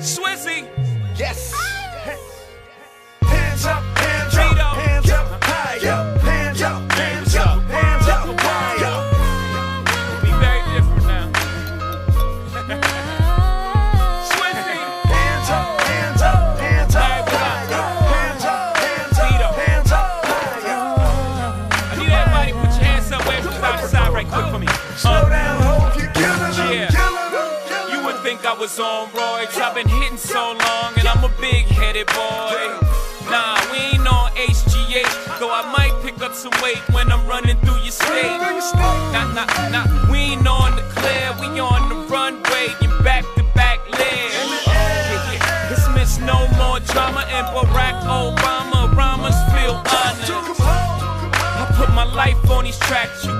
Swizzy. Yes. Hands up, hands up, hands up, higher. Hands up, hands up, hands up, higher. Be very different now. Swizzy. Hands up, hands up, hands up, higher. Hands up, hands up, hands up, higher. I need everybody put your hands up, wave from outside right quick for me. Slow down, hope you're killing them, Yeah. killing them. You would think I was on roids. I've been hitting so long, and I'm a big-headed boy. Nah, we ain't on HGH, though I might pick up some weight when I'm running through your state. Nah, we ain't on the clear, we on the runway in back-to-back legs. It's Miss No More Drama and Barack Obama. Rhymes feel honored. I put my life on these tracks.